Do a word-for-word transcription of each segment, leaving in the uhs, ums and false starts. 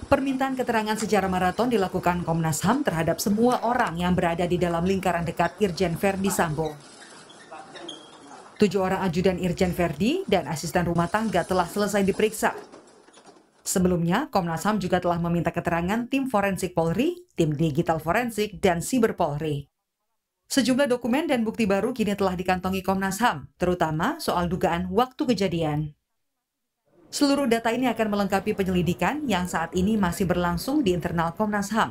Permintaan keterangan secara maraton dilakukan Komnas H A M terhadap semua orang yang berada di dalam lingkaran dekat Irjen Verdi Sambo. Tujuh orang ajudan Irjen Verdi dan asisten rumah tangga telah selesai diperiksa. Sebelumnya, Komnas H A M juga telah meminta keterangan tim forensik Polri, tim digital forensik, dan siber Polri. Sejumlah dokumen dan bukti baru kini telah dikantongi Komnas H A M, terutama soal dugaan waktu kejadian. Seluruh data ini akan melengkapi penyelidikan yang saat ini masih berlangsung di internal Komnas H A M.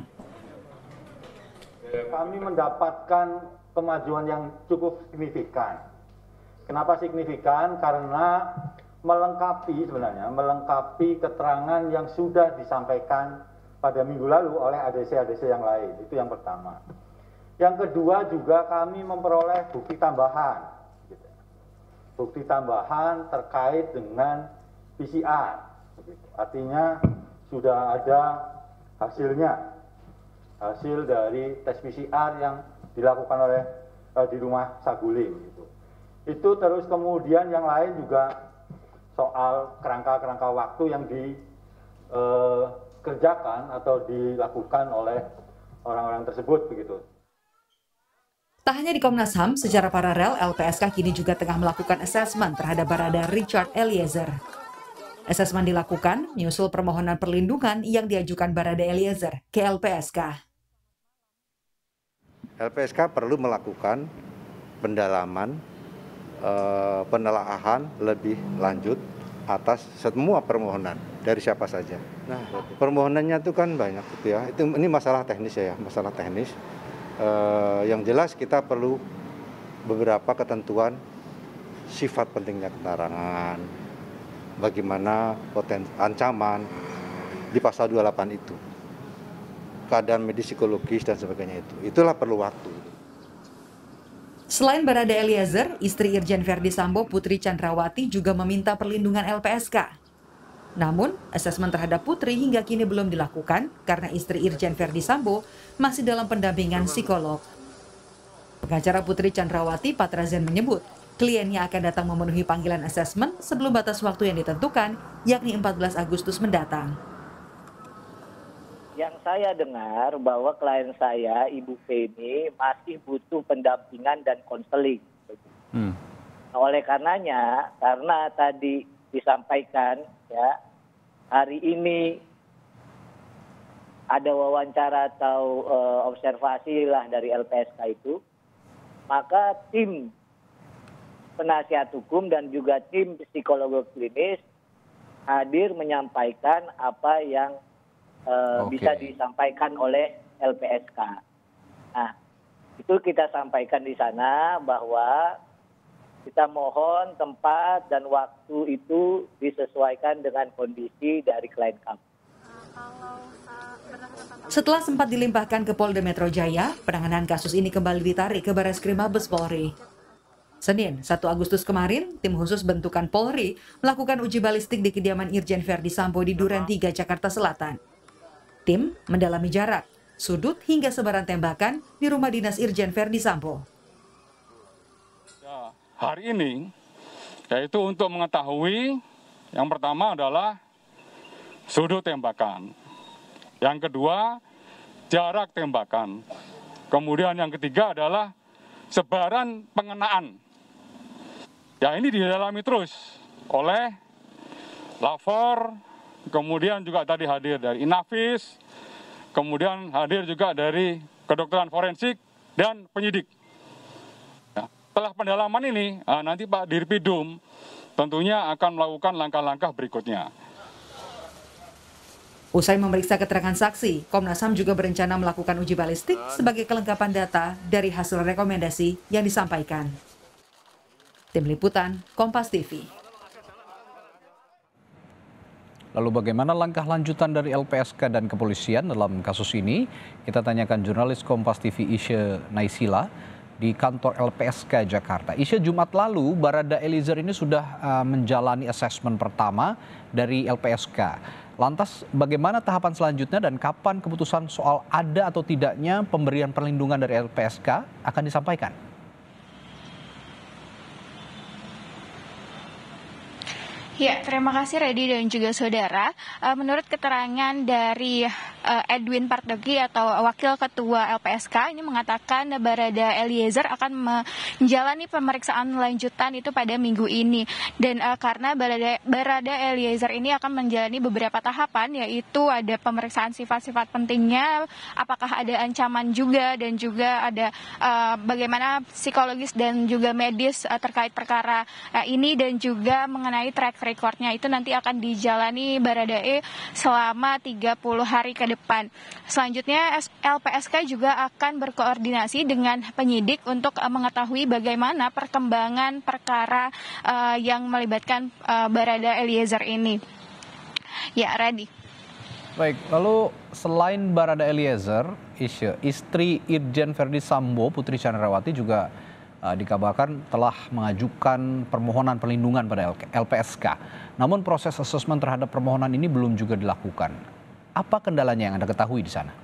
Kami mendapatkan kemajuan yang cukup signifikan. Kenapa signifikan? Karena melengkapi sebenarnya, melengkapi keterangan yang sudah disampaikan pada minggu lalu oleh A D C-A D C yang lain. Itu yang pertama. Yang kedua juga kami memperoleh bukti tambahan. Bukti tambahan terkait dengan P C R, artinya sudah ada hasilnya, hasil dari tes P C R yang dilakukan oleh uh, di rumah Saguling. Gitu. Itu terus kemudian yang lain juga soal kerangka-kerangka waktu yang dikerjakan uh, atau dilakukan oleh orang-orang tersebut begitu. Tak hanya di Komnas H A M, secara paralel L P S K kini juga tengah melakukan asesmen terhadap Barada Richard Eliezer. Asesmen dilakukan menyusul permohonan perlindungan yang diajukan Barada Eliezer ke L P S K. L P S K perlu melakukan pendalaman, eh, penelaahan lebih lanjut atas semua permohonan dari siapa saja. Nah, permohonannya itu kan banyak gitu ya. Itu ini masalah teknis ya, masalah teknis. Eh, yang jelas kita perlu beberapa ketentuan sifat pentingnya keterangan, bagaimana potensi ancaman di pasal dua puluh delapan itu, keadaan medis psikologis dan sebagainya itu, itulah perlu waktu. Selain Barada Eliezer, istri Irjen Verdi Sambo Putri Chandrawati juga meminta perlindungan L P S K. Namun, asesmen terhadap Putri hingga kini belum dilakukan karena istri Irjen Verdi Sambo masih dalam pendampingan psikolog. Pengacara Putri Chandrawati Patrazen menyebut, kliennya akan datang memenuhi panggilan asesmen sebelum batas waktu yang ditentukan, yakni empat belas Agustus mendatang. Yang saya dengar bahwa klien saya, Ibu P ini, masih butuh pendampingan dan konseling. Hmm. Nah, oleh karenanya, karena tadi disampaikan, ya hari ini ada wawancara atau uh, observasi lah dari L P S K itu, maka tim penasihat hukum dan juga tim psikologi klinis hadir menyampaikan apa yang uh, okay. bisa disampaikan oleh L P S K. Nah, itu kita sampaikan di sana bahwa kita mohon tempat dan waktu itu disesuaikan dengan kondisi dari klien kami. Setelah sempat dilimpahkan ke Polda Metro Jaya, penanganan kasus ini kembali ditarik ke Barreskrim Mabes Polri. Senin, satu Agustus kemarin, tim khusus bentukan Polri melakukan uji balistik di kediaman Irjen Verdi Sambo di Duren tiga, Jakarta Selatan. Tim mendalami jarak, sudut hingga sebaran tembakan di rumah dinas Irjen Verdi Sambo. Ya, hari ini, yaitu untuk mengetahui, yang pertama adalah sudut tembakan. Yang kedua, jarak tembakan. Kemudian yang ketiga adalah sebaran pengenaan. Ya, ini didalami terus oleh Lafor, kemudian juga tadi hadir dari Inavis, kemudian hadir juga dari kedokteran forensik dan penyidik. Ya, setelah pendalaman ini, nanti Pak Dirpidum tentunya akan melakukan langkah-langkah berikutnya. Usai memeriksa keterangan saksi, Komnas H A M juga berencana melakukan uji balistik sebagai kelengkapan data dari hasil rekomendasi yang disampaikan. Tim Liputan, Kompas T V. Lalu bagaimana langkah lanjutan dari L P S K dan kepolisian dalam kasus ini? Kita tanyakan jurnalis Kompas T V Isya Naisila di kantor L P S K Jakarta. Isya, Jumat lalu Barada Eliezer ini sudah uh, menjalani asesmen pertama dari L P S K. Lantas bagaimana tahapan selanjutnya dan kapan keputusan soal ada atau tidaknya pemberian perlindungan dari L P S K akan disampaikan? Ya, terima kasih Redi dan juga saudara. Uh, menurut keterangan dari uh, Edwin Partogi atau Wakil Ketua L P S K ini mengatakan Barada Eliezer akan menjalani pemeriksaan lanjutan itu pada minggu ini. Dan uh, karena Barada, Barada Eliezer ini akan menjalani beberapa tahapan, yaitu ada pemeriksaan sifat-sifat pentingnya, apakah ada ancaman juga, dan juga ada uh, bagaimana psikologis dan juga medis uh, terkait perkara uh, ini, dan juga mengenai track recordnya itu nanti akan dijalani Baradae selama tiga puluh hari ke depan. Selanjutnya L P S K juga akan berkoordinasi dengan penyidik untuk uh, mengetahui bagaimana perkembangan perkara uh, yang melibatkan uh, Barada Eliezer ini. Ya, Radi. Baik, lalu selain Barada Eliezer, Isya, istri Irjen Verdi Sambo, Putri Chandrawati juga uh, dikabarkan telah mengajukan permohonan perlindungan pada L P S K. Namun proses asesmen terhadap permohonan ini belum juga dilakukan. Apa kendalanya yang Anda ketahui di sana?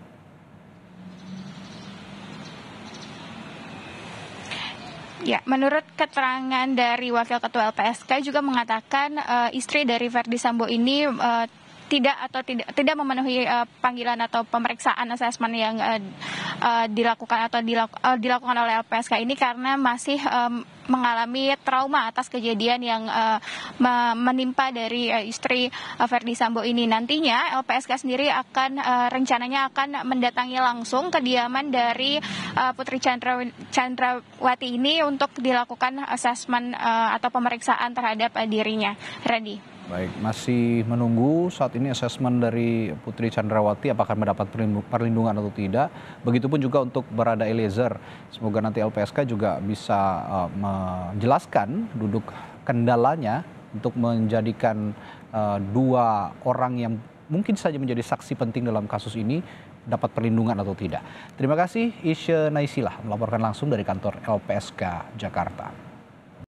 Ya, menurut keterangan dari Wakil Ketua L P S K juga mengatakan uh, istri dari Verdi Sambo ini uh, tidak atau tidak tidak memenuhi uh, panggilan atau pemeriksaan asesmen yang uh, uh, dilakukan atau dilaku, uh, dilakukan oleh L P S K ini karena masih um, mengalami trauma atas kejadian yang uh, menimpa dari uh, istri uh, Verdi Sambo ini. Nantinya L P S K sendiri akan uh, rencananya akan mendatangi langsung kediaman dari uh, Putri Chandra, Chandrawati ini untuk dilakukan asesmen uh, atau pemeriksaan terhadap uh, dirinya. Radi. Baik, masih menunggu saat ini asesmen dari Putri Chandrawati apakah mendapat perlindungan atau tidak. Begitupun juga untuk Barada Eliezer. Semoga nanti L P S K juga bisa uh, menjelaskan duduk kendalanya untuk menjadikan uh, dua orang yang mungkin saja menjadi saksi penting dalam kasus ini dapat perlindungan atau tidak. Terima kasih Isya Naisila melaporkan langsung dari kantor L P S K Jakarta.